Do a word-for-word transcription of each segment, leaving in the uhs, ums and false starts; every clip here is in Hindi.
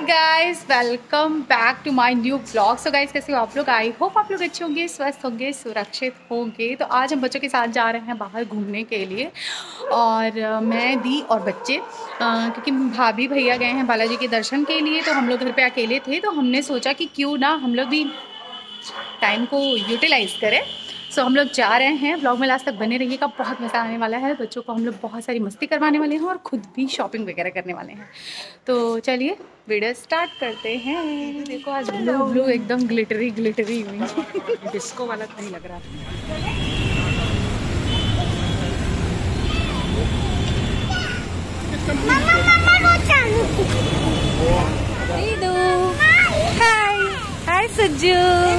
Guys, welcome back to my new blog. So guys, कैसे हो आप लोग? आई होप आप लोग अच्छे होंगे, स्वस्थ होंगे, सुरक्षित होंगे। तो आज हम बच्चों के साथ जा रहे हैं बाहर घूमने के लिए, और uh, मैं दी और बच्चे uh, क्योंकि भाभी भैया गए हैं बालाजी के दर्शन के लिए, तो हम लोग घर पे अकेले थे। तो हमने सोचा कि क्यों ना हम लोग भी टाइम को यूटिलाइज करें। सो so, हम लोग जा रहे हैं। ब्लॉग में लास्ट तक बने रहिएगा, बहुत मज़ा आने वाला है। बच्चों को हम लोग बहुत सारी मस्ती करवाने वाले हैं और ख़ुद भी शॉपिंग वगैरह करने वाले हैं। तो चलिए वीडियो स्टार्ट करते हैं। देखो आज ब्लू ब्लू एकदम ग्लिटरी ग्लिटरी हुई डिस्को वाला नहीं लग रहा। हाय हाय सज्जू,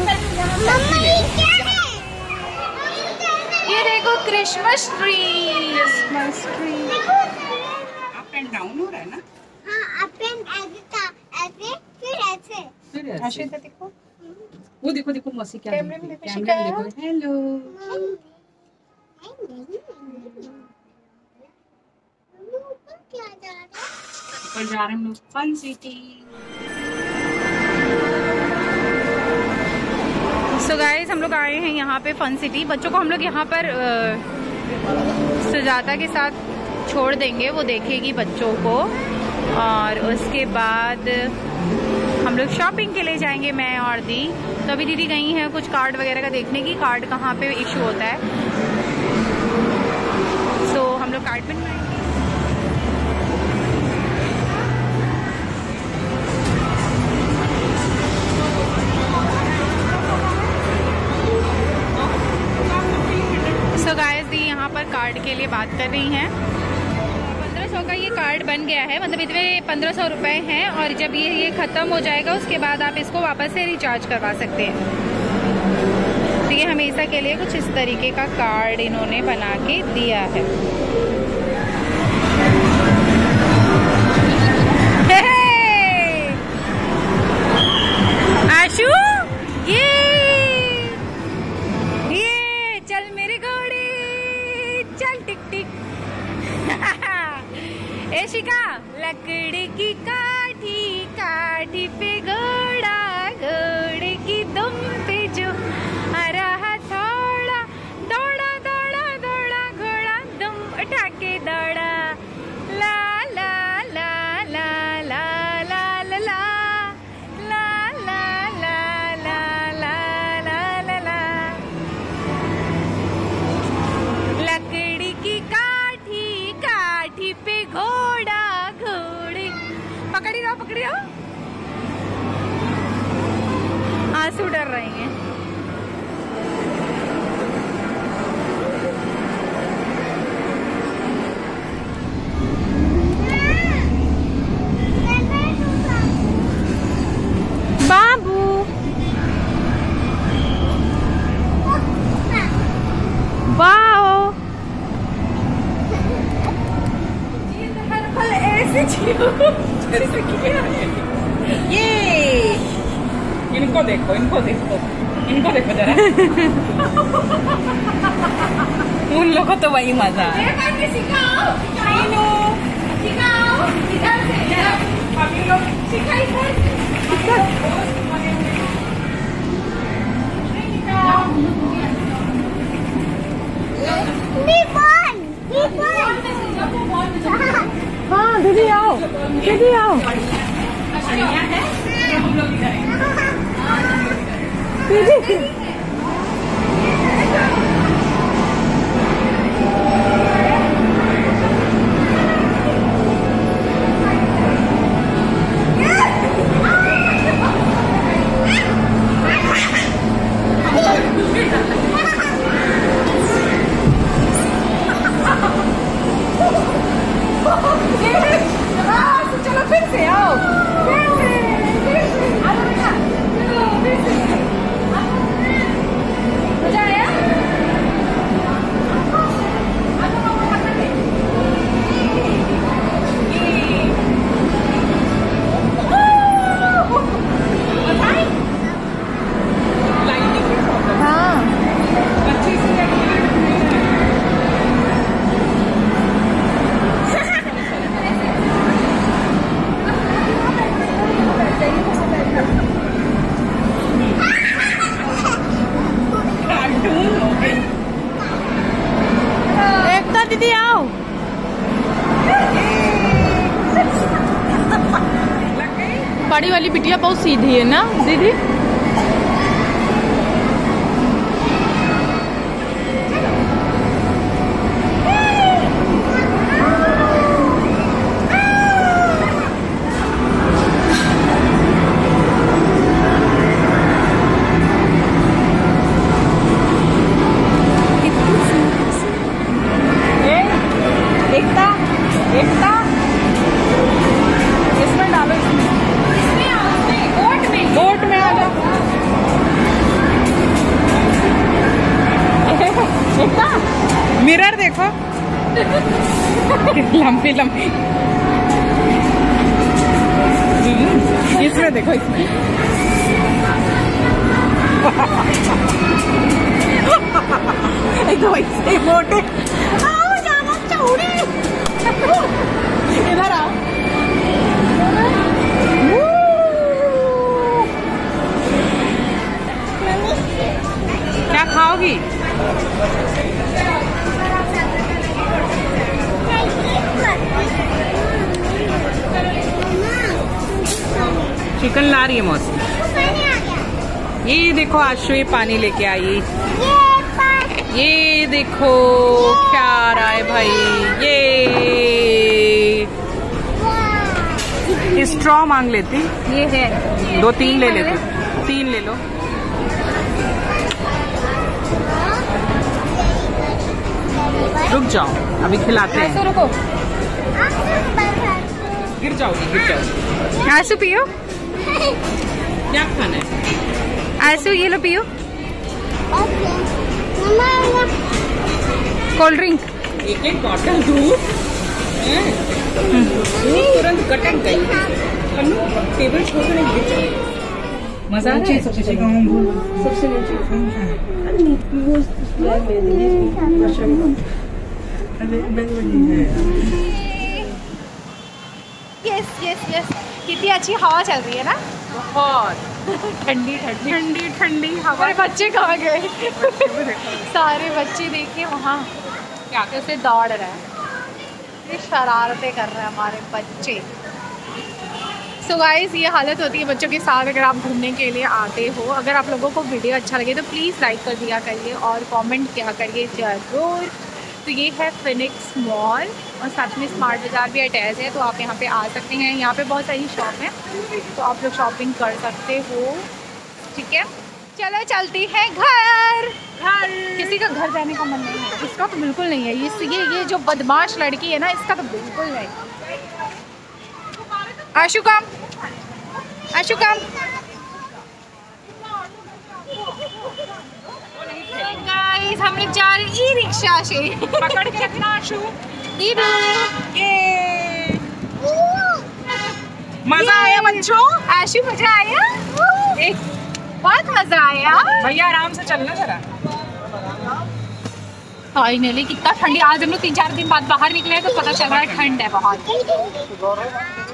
ये देखो Christmas tree. Christmas tree up and down हो रहा है ना? हाँ, अप एंड ऐसे ऐसे फिर ऐसे फिर ऐसे ऐसे देखो। वो देखो देखो मौसी क्या कैमरे में देखो, कैमरे में देखो। हेलो, क्या जा रहा है? ऊपर जा रहे हैं हम लोग फन सिटी। सो गाइस, हम लोग आए हैं यहाँ पे फन सिटी। बच्चों को हम लोग यहाँ पर सुजाता के साथ छोड़ देंगे, वो देखेगी बच्चों को, और उसके बाद हम लोग शॉपिंग के लिए जाएंगे, मैं और दी। तो अभी दीदी गई हैं कुछ कार्ड वगैरह का देखने की, कार्ड कहाँ पे इशू होता है। सो हम लोग कार्ड बनवाएंगे। सो गाइस, दी यहाँ पर कार्ड के लिए बात कर रही हैं। पंद्रह सौ का ये कार्ड बन गया है, मतलब इसमें पंद्रह सौ रुपये हैं, और जब ये ये ख़त्म हो जाएगा उसके बाद आप इसको वापस से रिचार्ज करवा सकते हैं। तो ये हमेशा के लिए कुछ इस तरीके का कार्ड इन्होंने बना के दिया है। आशु, ये ये चल मेरे घोड़े चल, टिक टिक। ए शिका, लकड़ी की काठी काठी पे घोड़ा, घोड़े की दुम पे जो रहा थोड़ा, दौड़ा दौड़ा दौड़ा घोड़ा दुम उठा के दौड़ा, ला ला ला ला ला ला ला ला ला ला ला ला ला ला। लकड़ी की काठी काठी पे घोड़ा, घोड़े पकड़ी रहो पकड़ी रहो। आंसू डर रहे हैं। बाबू वाओ, ऐसे ये इनको देखो, इनको देखो, इनको देखो जरा। उन लोगों को तो वही मजा है। हाँ दीदी आओ, दीदी आओ, दीदी। चलो फिर से आओ, फिर से, फिर से। बड़ी वाली बिटिया बहुत सीधी है ना दीदी। मिरर देखो लंबी लंबी। इसमें देखो इसमें एकदम ऐसे मोटे। आओ जाना चौड़ी इधर आओ। क्या खाओगी? चिकन ला रही है मौसी। ये देखो आशु ये पानी लेके आई। ये देखो क्या आ रहा है भाई। ये स्ट्रॉ मांग लेती। ये है दो तीन ले लेती। तीन ले लो। रुक जाओ अभी खिलाते हैं। रुको गिर जाओगी गिर जाओगी। आंसू पियो। क्या खाना है? आंसू ये लो पियो। Cold drink. एक एक बॉटल दूध तुरंत गटक गई। टेबल छोड़ने गिर जाए। मजा आ रहा है। सबसे यस यस यस कितनी अच्छी हवा चल रही है ना। बहुत ठंडी ठंडी ठंडी ठंडी हवा। हमारे बच्चे कहाँ गए? सारे बच्चे देखिए वहाँ क्या कैसे दौड़ रहे हैं। ये शरारतें कर रहे हैं हमारे बच्चे। सो गाइस ये हालत होती है बच्चों के साथ अगर आप घूमने के लिए आते हो। अगर आप लोगों को वीडियो अच्छा लगे तो प्लीज़ लाइक कर दिया करिए और कमेंट किया करिए ज़रूर। तो ये है फिनिक्स मॉल और साथ में स्मार्ट बाज़ार भी अटैच है, तो आप यहाँ पे आ सकते हैं। यहाँ पे बहुत सारी शॉप हैं तो आप लोग शॉपिंग कर सकते हो। ठीक है चलो चलती है घर। घर किसी का घर जाने का मन नहीं है। इसका तो बिल्कुल नहीं है। ये ये ये जो बदमाश लड़की है ना इसका तो बिल्कुल नहीं। आशु कम आशु कम। गाइस हम लोग जा रहे हैं ई रिक्शा से। पकड़ के रखना आशु। दीदू ये मजा आया बच्चों। आशु मजा आया। एक बहुत मजा आया। भैया आराम से चलना जरा। फाइनली कितना ठंडी। आज हम लोग तीन चार दिन बाद बाहर निकले हैं तो पता चल रहा है ठंड है बहुत।